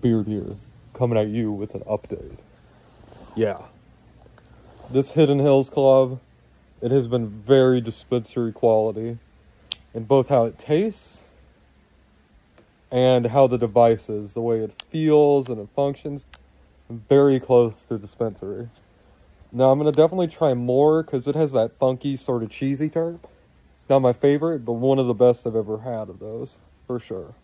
Beard here, coming at you with an update. Yeah. This Hidden Hills Club, it has been very dispensary quality in both how it tastes and how the device is, the way it feels and it functions. Very close to dispensary. Now I'm going to definitely try more because it has that funky sort of cheesy terp. Not my favorite, but one of the best I've ever had of those, for sure.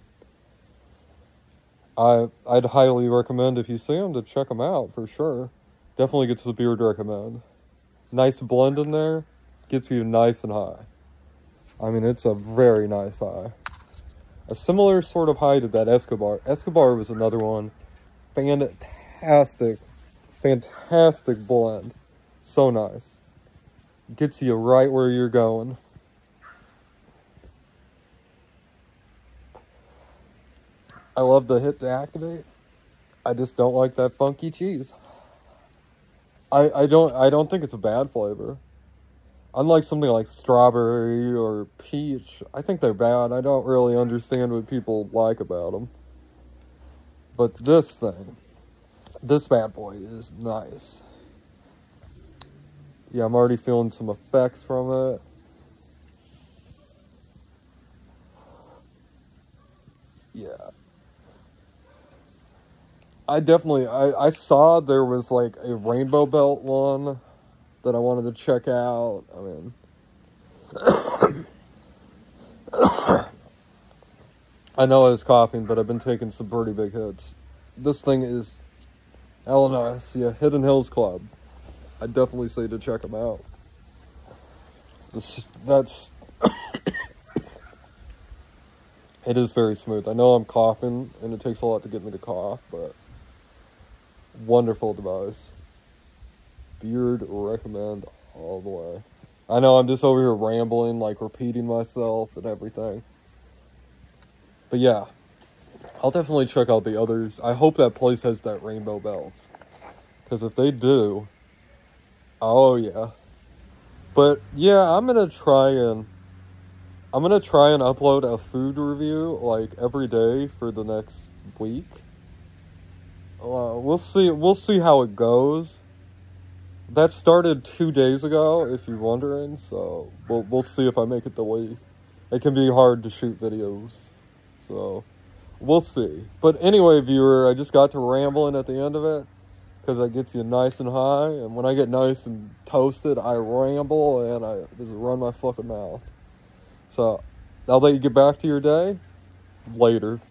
I'd highly recommend, if you see them, to check them out, for sure. Definitely gets the Beard recommend. Nice blend in there, gets you nice and high. I mean, it's a very nice high. A similar sort of high to that Escobar. Escobar was another one. Fantastic blend. So nice. Gets you right where you're going. I love the hit to activate. I just don't like that funky cheese. I don't think it's a bad flavor. Unlike something like strawberry or peach, I think they're bad. I don't really understand what people like about them. But this thing, this bad boy is nice. Yeah, I'm already feeling some effects from it. Yeah. I saw there was like a Rainbow Belt one that I wanted to check out. I mean, I know I was coughing, but I've been taking some pretty big hits. This thing is, Illinois, yeah, Hidden Hills Club. I'd definitely say to check them out. It is very smooth. I know I'm coughing, and it takes a lot to get me to cough, but wonderful device. Beard recommend all the way. I know I'm just over here rambling, like repeating myself and everything. But yeah, I'll definitely check out the others. I hope that place has that Rainbow Belt. Because if they do, oh yeah. But yeah, I'm gonna try and upload a food review like every day for the next week. We'll see how it goes. That started 2 days ago, if you're wondering, so we'll see if I make it the week. It can be hard to shoot videos, so we'll see. But anyway, viewer, I just got to rambling at the end of it, because that gets you nice and high, and when I get nice and toasted, I ramble, and I just run my fucking mouth. So, I'll let you get back to your day. Later.